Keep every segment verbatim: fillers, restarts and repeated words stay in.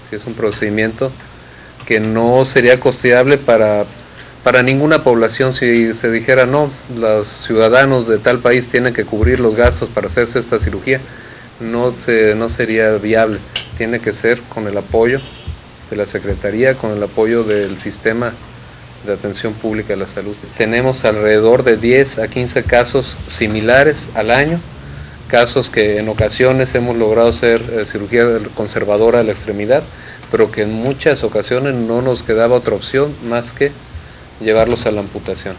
Sí, es un procedimiento que no sería costeable para, para ninguna población. Si se dijera, no, los ciudadanos de tal país tienen que cubrir los gastos para hacerse esta cirugía, no, se, no sería viable. Tiene que ser con el apoyo de la Secretaría, con el apoyo del sistema de atención pública de la salud. Tenemos alrededor de diez a quince casos similares al año, casos que en ocasiones hemos logrado hacer eh, cirugía conservadora de la extremidad, pero que en muchas ocasiones no nos quedaba otra opción más que llevarlos a la amputación.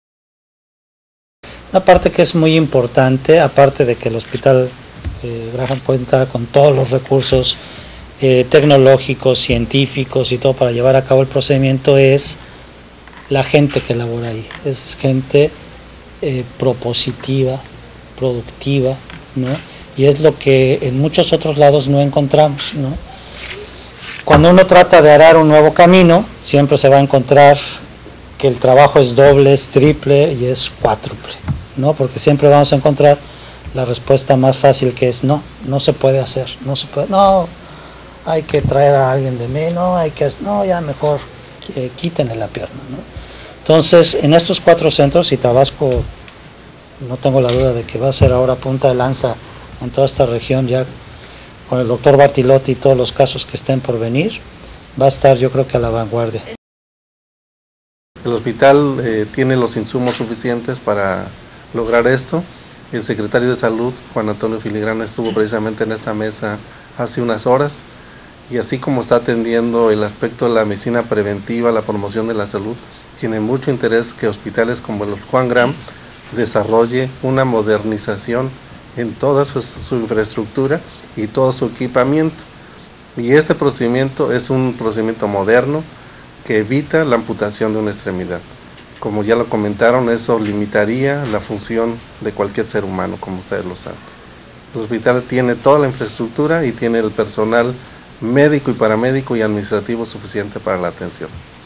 Una parte que es muy importante, aparte de que el hospital eh, Graham cuenta con todos los recursos eh, tecnológicos, científicos y todo para llevar a cabo el procedimiento, es la gente que labora ahí. Es gente eh, propositiva, productiva, ¿no? Y es lo que en muchos otros lados no encontramos, ¿no? Cuando uno trata de arar un nuevo camino, siempre se va a encontrar que el trabajo es doble, es triple y es cuádruple, ¿no? Porque siempre vamos a encontrar la respuesta más fácil, que es no, no se puede hacer, no se puede, no, hay que traer a alguien de mí, no, hay que, no, ya mejor eh, quítenle la pierna, ¿no? Entonces, en estos cuatro centros, y Tabasco, no tengo la duda de que va a ser ahora punta de lanza en toda esta región, ya con el doctor Bartilotti y todos los casos que estén por venir, va a estar, yo creo que a la vanguardia. El hospital eh, tiene los insumos suficientes para lograr esto. El secretario de Salud, Juan Antonio Filigrana, estuvo precisamente en esta mesa hace unas horas, y así como está atendiendo el aspecto de la medicina preventiva, la promoción de la salud, tiene mucho interés que hospitales como el Juan Graham desarrolle una modernización en toda su, su infraestructura y todo su equipamiento. Y este procedimiento es un procedimiento moderno que evita la amputación de una extremidad. Como ya lo comentaron, eso limitaría la función de cualquier ser humano, como ustedes lo saben. El hospital tiene toda la infraestructura y tiene el personal médico y paramédico y administrativo suficiente para la atención.